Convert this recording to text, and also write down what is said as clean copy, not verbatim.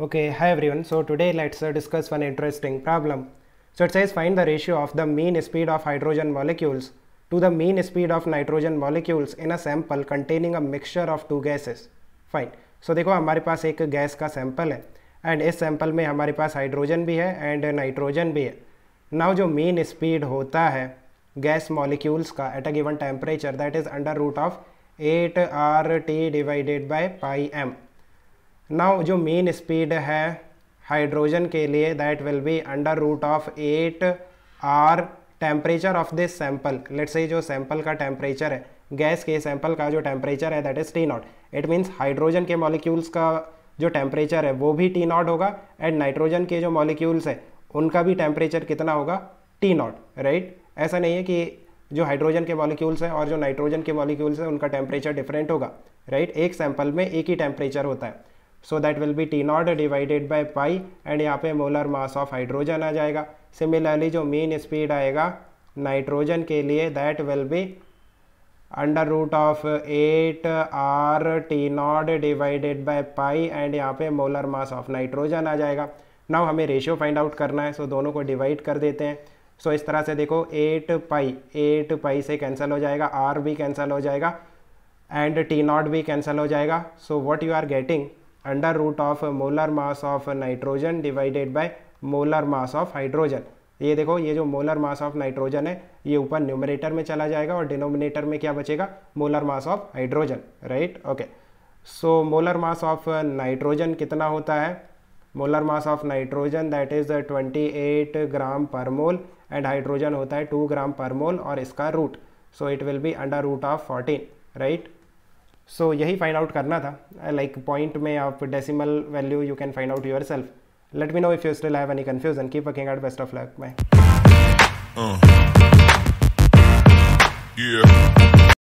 Okay, hi everyone. So today let's discuss one interesting problem. So it says find the ratio of the mean speed of hydrogen molecules to the mean speed of nitrogen molecules in a sample containing a mixture of two gases. Fine. So देखो हमारे पास एक gas का sample है and इस sample में हमारे पास hydrogen भी है एंड नाइट्रोजन भी है. नाउ जो मीन स्पीड होता है गैस मॉलिक्यूल्स का at a given temperature that is under root of 8RT divided by pi M. Now जो मेन स्पीड है हाइड्रोजन के लिए that will be under root of 8R temperature of this sample. Let's say जो sample का temperature है gas के sample का जो टेम्परेचर है that is T0. It means hydrogen के मॉलिक्यूल्स का जो टेम्परेचर है वो भी T0 होगा एंड नाइट्रोजन के जो मॉलिक्यूल्स है उनका भी टेम्परेचर कितना होगा T0. राइट. ऐसा नहीं है कि जो हाइड्रोजन के मॉलिक्यूल्स हैं और जो नाइट्रोजन के मॉलिक्यूल्स हैं उनका टेम्परेचर डिफरेंट होगा. राइट. एक सैंपल में एक ही टेम्परेचर होता है. So that will be T0 divided by pi and यहाँ पे मोलर मास ऑफ हाइड्रोजन आ जाएगा. सिमिलरली जो मेन स्पीड आएगा नाइट्रोजन के लिए that will be under root of 8R T0 divided by pi and यहाँ पे मोलर मास ऑफ नाइट्रोजन आ जाएगा. नाउ हमें रेशियो फाइंड आउट करना है. सो दोनों को डिवाइड कर देते हैं. सो इस तरह से देखो 8 पाई से कैंसिल हो जाएगा, R भी कैंसिल हो जाएगा एंड T0 भी कैंसिल हो जाएगा. So what you are getting under root of molar mass of nitrogen divided by molar mass of hydrogen. ये देखो ये जो मोलर मास ऑफ नाइट्रोजन है ये ऊपर न्यूमरेटर में चला जाएगा और डिनोमिनेटर में क्या बचेगा molar mass of hydrogen. Right. Okay. So molar mass of nitrogen कितना होता है? Molar mass of nitrogen that is 28 gram per mole and hydrogen होता है 2 ग्राम पर मोल और इसका root. So it will be under root of 14. Right. So यही find out करना था. लाइक पॉइंट में आप decimal value you can find out yourself. Let me know if you still have any confusion. Keep working out. Best of luck. Bye.